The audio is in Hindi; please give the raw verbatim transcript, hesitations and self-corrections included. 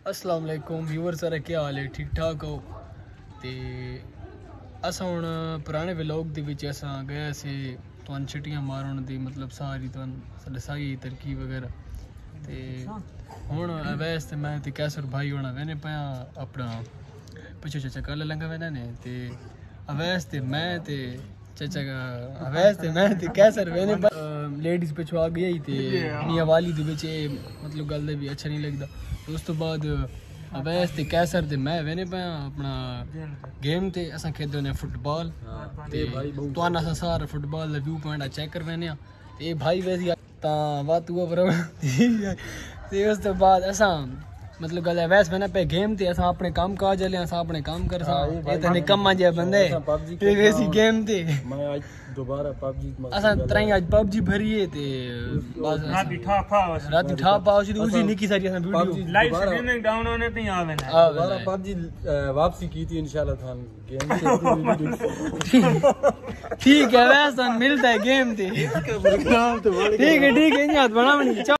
अस्सलाम वालेकुम व्यूअर सारे क्या हाल है, ठीक ठाक हो? तो अस हुण पुराने व्लॉग दे विच असां गए से तुहानू छुट्टियां मारन दी मतलब सारी तुहानू साडे साई तरक्की वगैरह ते हुण अवैस ते मैं ते कैसर भाई होना वेने पाया अपना पिछे चचा कल लंघा वेंदा ने ते अवैस ते मैं ते चचा का अवैस ते मैं ते कैसर वेने लेडीज पिछू आ गई ते मियां वाली दे विच मतलब गल भी अच्छा नहीं लगदा। उस तो बाद अवैस ते कैसर ते मैं वेने पाया अपना गेम ते असां खेडदे ने फुटबॉल ते तुहानू असां सारा फुटबॉल दा व्यू पॉइंट चेक करवाने ते भाई वैसी तां बात हुआ पर ते उस तो बाद असां मतलब गल वैस मैंने पे गेम ते असां अपने काम काज वाले असां अपने काम कर सा ये ते निकम्मा जे बंदे ते वैसी गेम ते मैं आज दोबारा पबजी असां त्रई आज पबजी भरिए ते बस रात ठा पाव रात ठा पाव सी उसी निकी सारी असां वीडियो लाइव स्ट्रीमिंग डाउन होने पे आवे ना दोबारा पबजी वापसी की थी इंशाल्लाह थान गेम ठीक है वैसा मिलता है गेम ते ठीक है ठीक है याद बनावनी।